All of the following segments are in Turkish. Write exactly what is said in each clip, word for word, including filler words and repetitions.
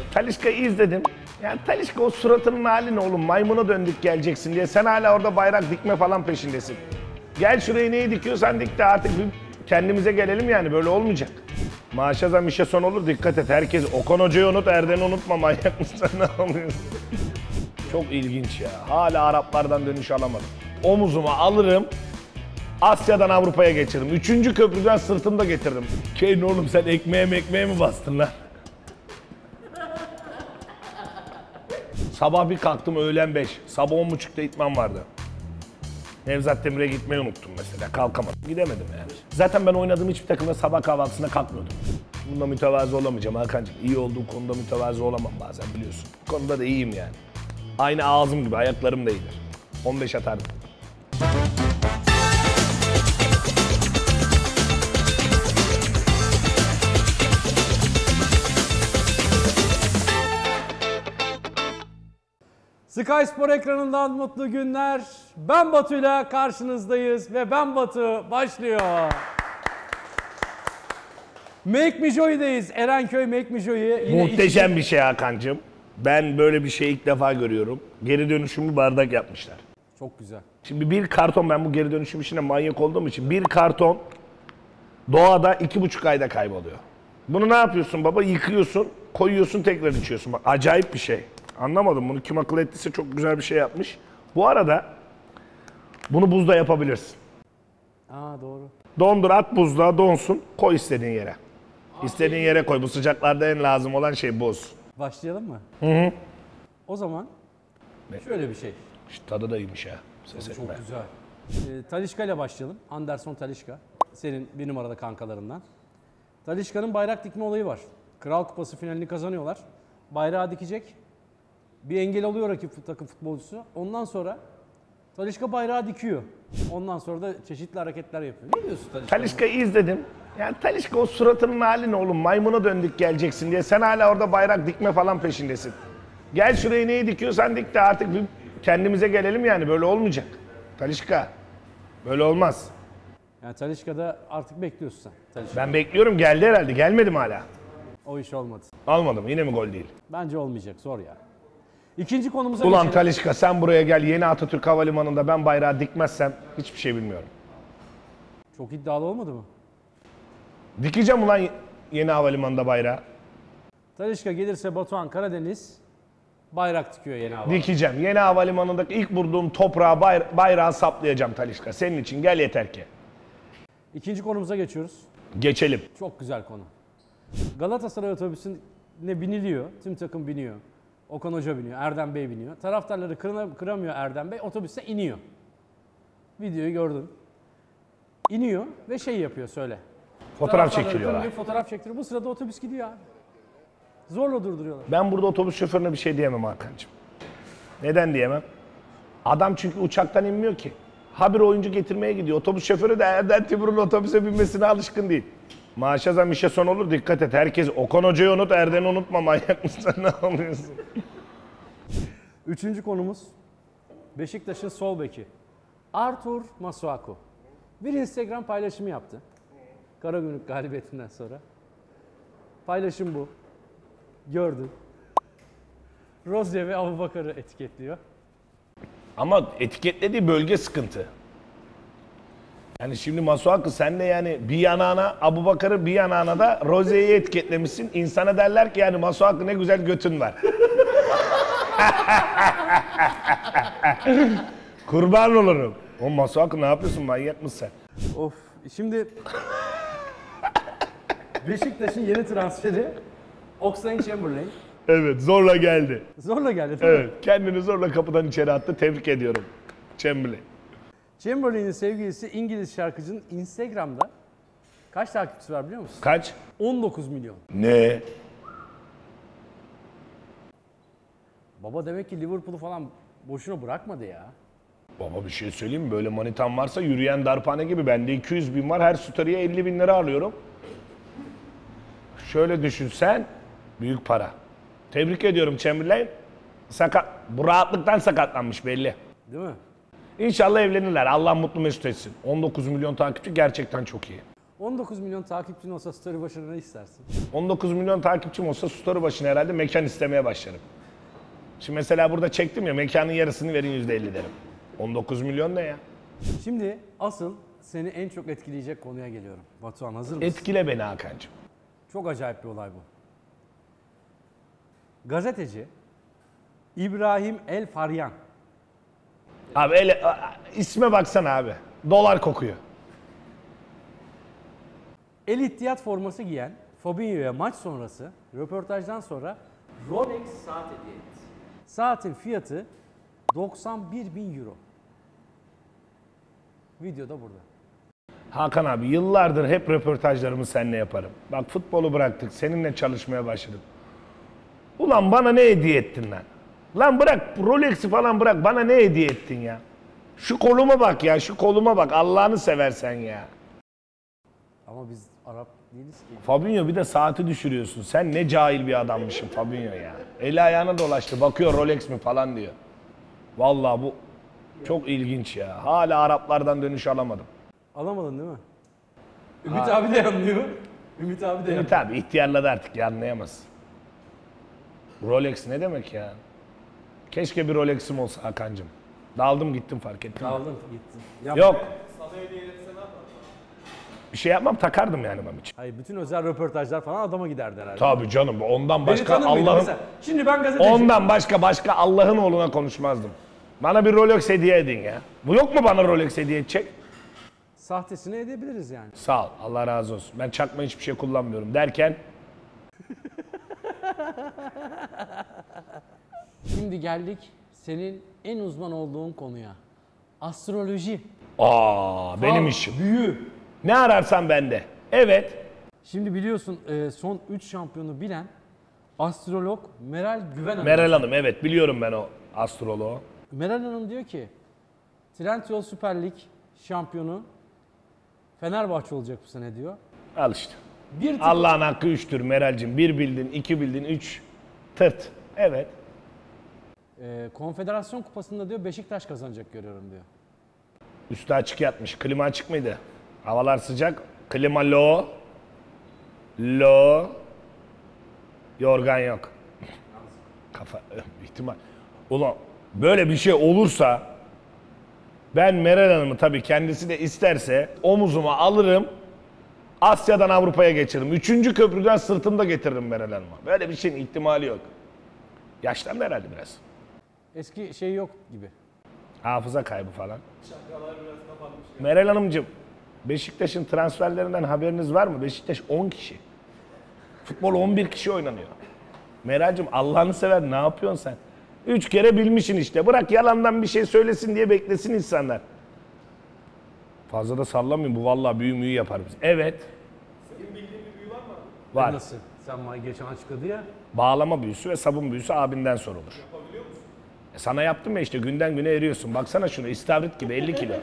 Talisca'yı izledim. Yani Talisca o suratının hali ne oğlum? Maymuna döndük geleceksin diye. Sen hala orada bayrak dikme falan peşindesin. Gel şurayı neyi dikiyorsan dik de artık bir kendimize gelelim yani. Böyle olmayacak. Maaşa zam işe son olur, dikkat et. Herkes Okan Hoca'yı unut, Erden'i unutma, manyak mısın, ne yapıyorsun? Çok ilginç ya. Hala Araplardan dönüş alamadım. Omuzuma alırım, Asya'dan Avrupa'ya geçiririm. Üçüncü köprüden sırtımda getiririm. Kane oğlum sen ekmeğe ekmeğe mi bastın lan? Sabah bir kalktım öğlen beş. Sabah on buçukta itman vardı. Nevzat Demir'e gitmeyi unuttum mesela. Kalkamadım. Gidemedim yani. Zaten ben oynadığım hiçbir takımda sabah kahvaltısına kalkmıyordum. Bunda mütevazı olamayacağım Hakan'cığım. İyi olduğu konuda mütevazı olamam bazen biliyorsun. Bu konuda da iyiyim yani. Aynı ağzım gibi ayaklarım da iyidir. on beş atardım. Sky Spor ekranından mutlu günler. Ben Batu'yla karşınızdayız ve Ben Batu başlıyor. Make Me Joy'deyiz. Erenköy Make Me Joy'u. Muhteşem içinde... bir şey Hakan'cığım. Ben böyle bir şey ilk defa görüyorum. Geri dönüşümlü bardak yapmışlar. Çok güzel. Şimdi bir karton, ben bu geri dönüşüm işine manyak olduğum için bir karton doğada iki buçuk ayda kayboluyor. Bunu ne yapıyorsun baba? Yıkıyorsun, koyuyorsun, tekrar içiyorsun. Bak acayip bir şey. Anlamadım, bunu kim akıl ettiyse çok güzel bir şey yapmış. Bu arada bunu buzda yapabilirsin. Aa doğru. Dondur, at buzluğa, donsun, koy istediğin yere. İstediğin yere koy. Bu sıcaklarda en lazım olan şey buz. Başlayalım mı? Hı hı. O zaman şöyle bir şey. İşte tadı da iyiymiş ha. Ses Çok etme. güzel. Ee, Talisca ile başlayalım. Anderson Talisca. Senin bir numarada kankalarından. Talisca'nın bayrak dikme olayı var. Kral Kupası finalini kazanıyorlar. Bayrağı dikecek. Bir engel oluyor rakip takım futbolcusu. Ondan sonra Talisca bayrağı dikiyor. Ondan sonra da çeşitli hareketler yapıyor. Ne diyorsun Talisca? Talisca'yı izledim. Yani Talisca o suratının hali ne oğlum? Maymuna döndük geleceksin diye. Sen hala orada bayrak dikme falan peşindesin. Gel şurayı neyi dikiyorsan dik de artık bir kendimize gelelim yani. Böyle olmayacak. Talisca. Böyle olmaz. Yani Talisca'da artık bekliyorsun sen. Talisca. Ben bekliyorum. Geldi herhalde. Gelmedim hala. O iş olmadı. Almadım. Yine mi gol değil? Bence olmayacak. Zor ya. İkinci konumuza Ulan geçelim. Talisca sen buraya gel. Yeni Atatürk Havalimanı'nda ben bayrağı dikmezsem hiçbir şey bilmiyorum. Çok iddialı olmadı mı? Dikeceğim ulan yeni havalimanında bayrağı. Talisca gelirse Batuhan Karadeniz bayrak dikiyor yeni havalimanı. Dikeceğim. Yeni havalimanındaki ilk vurduğum toprağa bayra bayrağı saplayacağım Talisca. Senin için gel yeter ki. İkinci konumuza geçiyoruz. Geçelim. Çok güzel konu. Galatasaray otobüsüne biniliyor. Tüm takım biniyor. Okan Hoca biniyor. Erdem Bey biniyor. Taraftarları kırına, kıramıyor Erdem Bey. Otobüse iniyor. Videoyu gördün. İniyor ve şey yapıyor söyle. Fotoğraf Taraftarları çekiliyorlar. kırmıyor, fotoğraf çektiriyor. Bu sırada otobüs gidiyor abi. Zorla durduruyorlar. Ben burada otobüs şoförüne bir şey diyemem Hakan'cığım. Neden diyemem? Adam çünkü uçaktan inmiyor ki. Habire oyuncu getirmeye gidiyor. Otobüs şoförü de Erden Timur'un otobüse binmesine alışkın değil. Maaşa zam işe son olur, dikkat et. Herkes Okan Hoca'yı unut, Erden'i unutma, manyak mısın, ne yapıyorsun? Üçüncü konumuz Beşiktaş'ın sol beki Artur Masuaku. Bir Instagram paylaşımı yaptı. Karagümrük galibiyetinden sonra. Paylaşım bu. Gördün. Rozya ve Abubakar'ı etiketliyor. Ama etiketlediği bölge sıkıntı. Yani şimdi Masuaku sen de yani bir yanağına Abubakar'ı bir yanağına da Rozya'yı etiketlemişsin. İnsana derler ki yani Masuaku ne güzel götün var. Kurban olurum. O Masuaku ne yapıyorsun, manyak mısın sen? Of. Şimdi Beşiktaş'ın yeni transferi Oxlade-Chamberlain. Evet, zorla geldi. Zorla geldi değil mi? Evet, kendini zorla kapıdan içeri attı. Tebrik ediyorum Chamberlain. Chamberlain'in sevgilisi İngiliz şarkıcının Instagram'da kaç takipçisi var biliyor musun? Kaç? on dokuz milyon. Ne? Baba demek ki Liverpool'u falan boşuna bırakmadı ya. Baba bir şey söyleyeyim mi? Böyle manitan varsa yürüyen darphane gibi. Bende iki yüz bin var. Her story'e elli bin lira alıyorum. Şöyle düşünsen büyük para. Tebrik ediyorum Chamberlain. Sakat, bu rahatlıktan sakatlanmış belli. Değil mi? İnşallah evlenirler. Allah mutlu mesut etsin. on dokuz milyon takipçi gerçekten çok iyi. on dokuz milyon takipçin olsa story başına ne istersin? on dokuz milyon takipçim olsa story başına herhalde mekan istemeye başlarım. Şimdi mesela burada çektim ya, mekanın yarısını verin yüzde elli derim. on dokuz milyon ne ya? Şimdi asıl seni en çok etkileyecek konuya geliyorum. Batuhan, hazır mısın? Etkile beni Hakan'cığım. Çok acayip bir olay bu. Gazeteci İbrahim El Faryan. Abi ele, a- isme baksana abi. Dolar kokuyor. El İhtiyat forması giyen Fabinho'ya maç sonrası röportajdan sonra Rolex saat hediye etti. Saatin fiyatı doksan bir bin euro. Video da burada. Hakan abi yıllardır hep röportajlarımı seninle yaparım. Bak futbolu bıraktık, seninle çalışmaya başladık. Ulan bana ne hediye ettin lan? Lan bırak Rolex'i falan bırak, bana ne hediye ettin ya? Şu koluma bak ya, şu koluma bak Allah'ını seversen ya. Ama biz Arap değiliz ki. Fabinho bir de saati düşürüyorsun. Sen ne cahil bir adammışsın Fabinho ya. Eli ayağına dolaştı, bakıyor Rolex mi falan diyor. Vallahi bu çok ilginç ya. Hala Araplardan dönüş alamadım. Alamadın değil mi? Ümit abi de yanlıyor. Ümit abi de Ümit yanlıyor. abi ihtiyarladı artık ya, anlayamaz. Rolex ne demek ya? Keşke bir Rolex'im olsa Hakan'cığım. Daldım gittim, fark ettin mi? Aldın gittin. Yap. Yok. Bir şey yapmam, takardım yani benim için. Hayır, bütün özel röportajlar falan adama giderdi herhalde. Tabii canım, ondan Beni başka tanır mıydın Allah'ın... mesela? Şimdi ben gazeteci. Ondan başka başka Allah'ın oğluna konuşmazdım. Bana bir Rolex hediye edin ya. Bu yok mu bana Rolex hediye edecek? Sahtesini edebiliriz yani. Sağ ol, Allah razı olsun. Ben çakma hiçbir şey kullanmıyorum derken... Şimdi geldik senin en uzman olduğun konuya. Astroloji. Aa, benim Fal, işim. Büyü. Ne ararsan bende. Evet. Şimdi biliyorsun e, son üç şampiyonu bilen astrolog Meral Güven Hanım. Meral Hanım, evet biliyorum ben o astroloğu. Meral Hanım diyor ki Trendyol Süper Lig şampiyonu Fenerbahçe olacak bu sene diyor. Al işte. Bir tık Allah'ın hakkı üçtür Meral'cim. Bir bildin, iki bildin, üç. Tırt. Evet. e, Konfederasyon Kupası'nda diyor Beşiktaş kazanacak görüyorum diyor. Üstü açık yatmış. Klima açık mıydı? Havalar sıcak. Klima low. Low. Yorgan yok. Kafa ihtimal. Ulan böyle bir şey olursa ben Meral Hanım'ı tabii kendisi de isterse omuzuma alırım. Asya'dan Avrupa'ya geçiririm. Üçüncü köprüden sırtımda getiririm Meral Hanım'a. Böyle bir şeyin ihtimali yok. Yaşlandı herhalde biraz. Eski şey yok gibi. Hafıza kaybı falan. Meral Hanımcığım, Beşiktaş'ın transferlerinden haberiniz var mı? Beşiktaş on kişi. Futbol on bir kişi oynanıyor. Meral'cığım Allah'ını sever, ne yapıyorsun sen? Üç kere bilmişsin işte. Bırak yalandan bir şey söylesin diye beklesin insanlar. Fazla da sallamayın, bu vallahi büyü müyü yapar bizi. Evet. Senin bildiğin bir büyü var mı? Var. Nasıl? Sen bana geçen açıkladı ya. Bağlama büyüsü ve sabun büyüsü abinden sorulur. Yapabiliyor musun? E sana yaptım ya işte, günden güne eriyorsun. Baksana şunu, istavrit gibi elli kilo.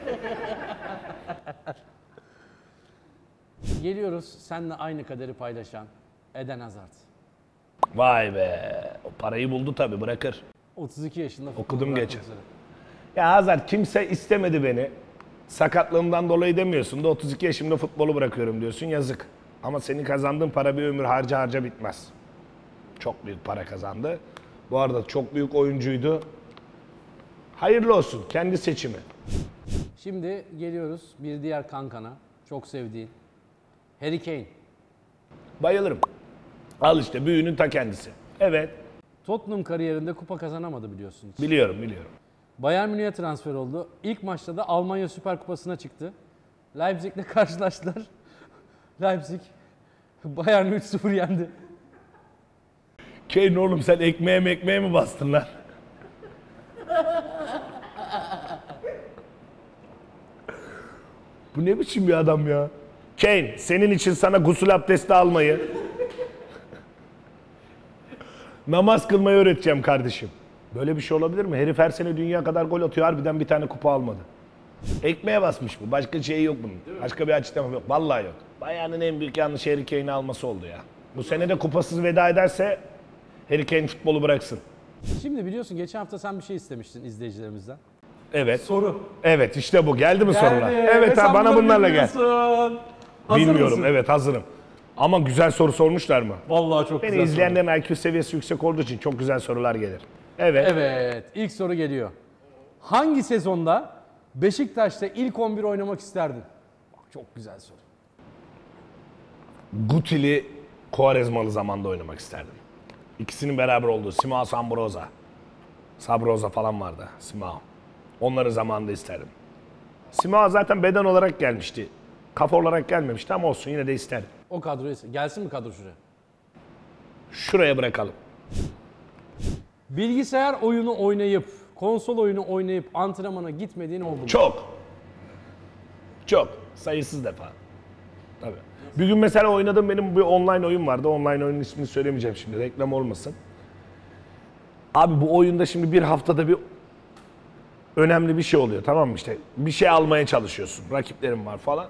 Geliyoruz seninle aynı kaderi paylaşan Eden Hazard. Vay be. O parayı buldu tabii, bırakır. otuz iki yaşında futbol Okudum bırakmak geçen. üzere. Ya Hazar, kimse istemedi beni. Sakatlığımdan dolayı demiyorsun da otuz iki yaşımda futbolu bırakıyorum diyorsun, yazık. Ama senin kazandığın para bir ömür harca harca bitmez. Çok büyük para kazandı. Bu arada çok büyük oyuncuydu. Hayırlı olsun, kendi seçimi. Şimdi geliyoruz bir diğer kankana. Çok sevdiğin Harry Kane. Bayılırım. Al işte büyünün ta kendisi. Evet, Tottenham kariyerinde kupa kazanamadı biliyorsun. biliyorum biliyorum. Bayern Münih'e transfer oldu. İlk maçta da Almanya Süper Kupası'na çıktı. Leipzig'le karşılaştılar. Leipzig Bayern'i üç sıfır yendi. Kane oğlum, sen ekmeğe mekmeğe mi bastın lan? Bu ne biçim bir adam ya? Kane, senin için sana gusül abdesti almayı, namaz kılmayı öğreteceğim kardeşim. Böyle bir şey olabilir mi? Herif her sene dünya kadar gol atıyor, harbiden bir tane kupa almadı. Ekmeğe basmış bu. Başka şeyi yok bunun. Başka bir açıklama yok. Vallahi yok. Bayern'in en büyük yanlışı Harry Kane'i alması oldu ya. Bu sene de kupasız veda ederse Harry Kane futbolu bıraksın. Şimdi biliyorsun geçen hafta sen bir şey istemiştin izleyicilerimizden. Evet. Soru. Evet, işte bu. Geldi mi sorular? Geldi. Evet ha, bana Hesapları bunlarla gel. bilmiyorsun. Hazır Bilmiyorum, mısın? evet hazırım. Ama güzel soru sormuşlar mı? Vallahi çok Beni güzel soru. izleyenlerin I Q seviyesi yüksek olduğu için çok güzel sorular gelir. Evet. Evet, ilk soru geliyor. Hangi sezonda Beşiktaş'ta ilk on bir oynamak isterdin? Bak çok güzel soru. Gutili, Quaresmalı zamanda oynamak isterdim. İkisinin beraber olduğu Simao Sabrosa. Sabrosa falan vardı. Simao. Onları zamanında isterdim. Simao zaten beden olarak gelmişti. Kafa olarak gelmemişti ama olsun yine de isterdim. O kadroya gelsin mi kadro şuraya? Şuraya bırakalım. Bilgisayar oyunu oynayıp, konsol oyunu oynayıp antrenmana gitmediğin oldu mu? Çok. Çok. Sayısız defa. Tabii. Bir gün mesela oynadığım benim bir online oyun vardı. Online oyunun ismini söylemeyeceğim şimdi. Reklam olmasın. Abi bu oyunda şimdi bir haftada bir önemli bir şey oluyor, tamam mı işte? Bir şey almaya çalışıyorsun. Rakiplerim var falan.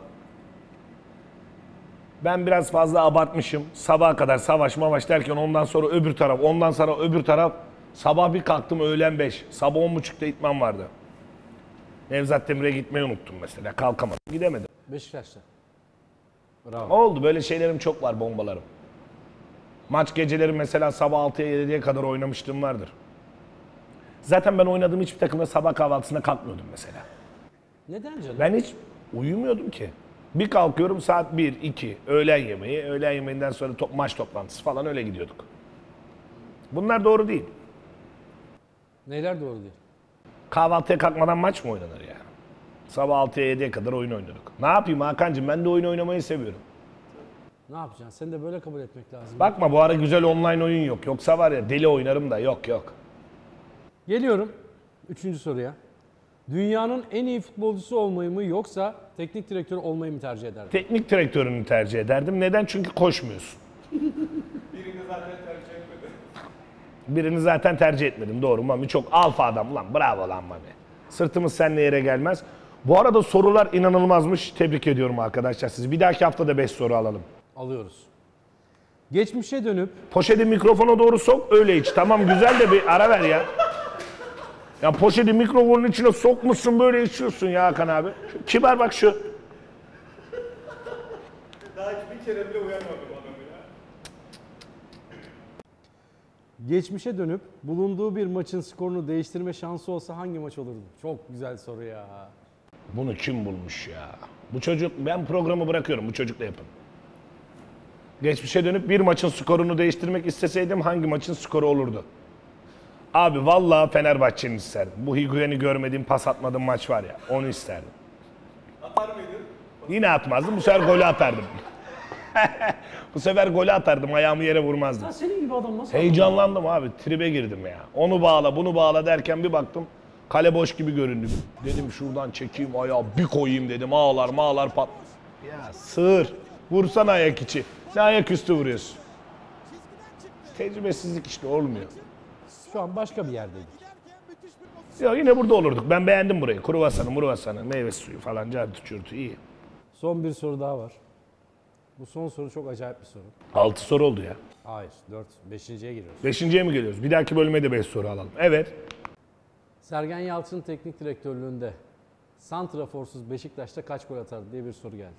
Ben biraz fazla abartmışım. Sabaha kadar savaş mavaş derken ondan sonra öbür taraf, ondan sonra öbür taraf. Sabah bir kalktım öğlen beş. Sabah on buçukta itman vardı. Nevzat Demir'e gitmeyi unuttum mesela. Kalkamadım. Gidemedim. Beşiktaş'ta. Bravo. Oldu. Böyle şeylerim çok var, bombalarım. Maç geceleri mesela sabah altıya yediye kadar oynamışlığım vardır. Zaten ben oynadığım hiçbir takımda sabah kahvaltısına kalkmıyordum mesela. Neden canım? Ben hiç uyumuyordum ki. Bir kalkıyorum saat bir, iki, öğlen yemeği, öğlen yemeğinden sonra top, maç toplantısı falan öyle gidiyorduk. Bunlar doğru değil. Neyler doğru değil? Kahvaltıya kalkmadan maç mı oynanır ya? Sabah altıya yediye kadar oyun oynuyorduk. Ne yapayım Hakan'cığım, ben de oyun oynamayı seviyorum. Ne yapacaksın? Sen de böyle kabul etmek lazım. Bakma bu ara güzel online oyun yok. Yoksa var ya deli oynarım da yok yok. Geliyorum üçüncü soruya. Dünyanın en iyi futbolcusu olmayı mı yoksa teknik direktör olmayı mı tercih ederdin? Teknik direktörünü tercih ederdim. Neden? Çünkü koşmuyorsun. Birini zaten tercih etmedi. Birini zaten tercih etmedim. Doğru. Mami çok alfa adam lan. Bravo lan Mami. Sırtımız seninle yere gelmez. Bu arada sorular inanılmazmış. Tebrik ediyorum arkadaşlar sizi. Bir dahaki hafta da beş soru alalım. Alıyoruz. Geçmişe dönüp Poşeti mikrofona doğru sok, öyle iç. Tamam güzel de bir ara ver ya. Ya poşeti mikrofonun içine sokmuşsun, böyle içiyorsun ya Hakan abi. Şu kibar bak şu. Daha hiç bir kere bile uyanmadım adamı ya. geçmişe dönüp bulunduğu bir maçın skorunu değiştirme şansı olsa hangi maç olurdu? Çok güzel soru ya. Bunu kim bulmuş ya? Bu çocuk, ben programı bırakıyorum, bu çocukla yapın. Geçmişe dönüp bir maçın skorunu değiştirmek isteseydim hangi maçın skoru olurdu? Abi vallahi Fenerbahçe'ni isterdim. Bu Higuain'i görmediğim, pas atmadığım maç var ya, onu isterdim. Atar mıydın? Yine atmazdım, bu sefer golü atardım. Bu sefer golü atardım, ayağımı yere vurmazdım. Ya senin gibi adam nasıl? Heyecanlandım abi, tribe girdim ya. Onu bağla, bunu bağla derken bir baktım, kale boş gibi göründü. Dedim şuradan çekeyim ayağı, bir koyayım dedim, ağlar mağlar pat. Ya sığır, vursana ayak içi. Ne ayak üstü vuruyorsun? Tecrübesizlik işte, olmuyor. Şu an başka bir yerdeydik. Ya yine burada olurduk. Ben beğendim burayı. Kruvasanı, muruvasanı, meyve suyu falan, cartı çürtü iyi. Son bir soru daha var. Bu son soru çok acayip bir soru. Altı soru oldu ya. Hayır, dört, beşinciye giriyoruz. Beşinciye mi geliyoruz? Bir dahaki bölüme de beş soru alalım. Evet. Sergen Yalçın teknik direktörlüğünde santraforsuz Beşiktaş'ta kaç gol atardı diye bir soru geldi.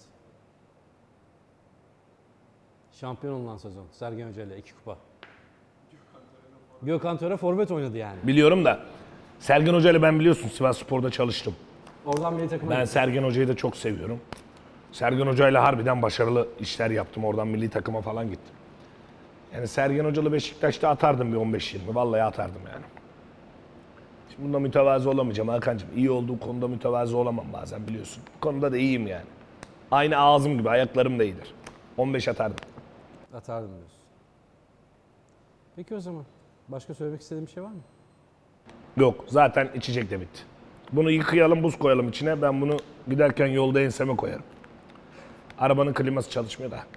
Şampiyon olunan sezon. Sergen Hoca ile iki kupa. Gökhan Töre forvet oynadı yani. Biliyorum da Sergen Hoca ile ben biliyorsun Sivasspor'da çalıştım. Oradan milli takıma Ben gitti. Sergen Hoca'yı da çok seviyorum. Sergen Hoca ile harbiden başarılı işler yaptım. Oradan milli takıma falan gittim. Yani Sergen Hoca'lı Beşiktaş'ta atardım bir on beş yirmi. Vallahi atardım yani. Şimdi bunda mütevazı olamayacağım Hakan'cığım. İyi olduğu konuda mütevazı olamam bazen biliyorsun. Bu konuda da iyiyim yani. Aynı ağzım gibi ayaklarım da iyidir. on beş atardım. Atardım diyorsun. Peki o zaman. Başka söylemek istediğin bir şey var mı? Yok zaten içecek de bitti. Bunu yıkayalım, buz koyalım içine. Ben bunu giderken yolda enseme koyarım. Arabanın kliması çalışmıyor da.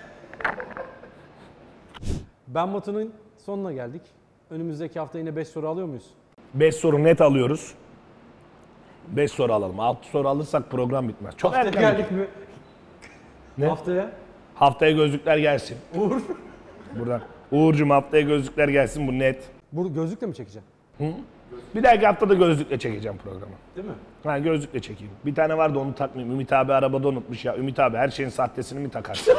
Ben Batu'nun sonuna geldik. Önümüzdeki hafta yine beş soru alıyor muyuz? beş soru net alıyoruz. beş soru alalım. altı soru alırsak program bitmez. Çok erken. geldik mi? Ne? Haftaya. Haftaya gözlükler gelsin. Uğur. Buradan. Uğur'cum haftaya gözlükler gelsin, bu net. Bu gözlükle mi çekeceğim? Hı? Bir dahaki hafta da gözlükle çekeceğim programı. Değil mi? Ha gözlükle çekeyim. Bir tane vardı onu takmayayım. Ümit abi arabada unutmuş ya. Ümit abi her şeyin sahtesini mi takarsın?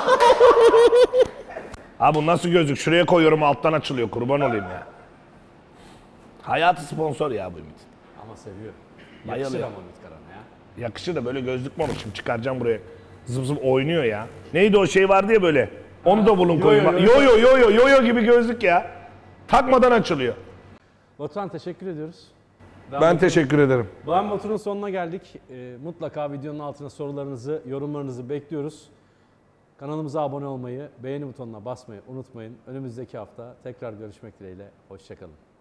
Abi bu nasıl gözlük? Şuraya koyuyorum alttan açılıyor. Kurban olayım ya. Hayatı sponsor ya bu Ümit. Ama seviyor. Bayılıyor. Yakışır ama Ümit Karan'a ya. Yakışır da böyle gözlük mü olur? Şimdi çıkaracağım buraya. Zıp zıp oynuyor ya. Neydi o şey vardı ya böyle. Onu da bulun yo koyun. yo yo. Yo yo yo yo yo yo gibi gözlük ya. Takmadan açılıyor. Batuhan teşekkür ediyoruz. Ben teşekkür ederim. Doğan Batur'un sonuna geldik. Ee, mutlaka videonun altına sorularınızı, yorumlarınızı bekliyoruz. Kanalımıza abone olmayı, beğeni butonuna basmayı unutmayın. Önümüzdeki hafta tekrar görüşmek dileğiyle. Hoşçakalın.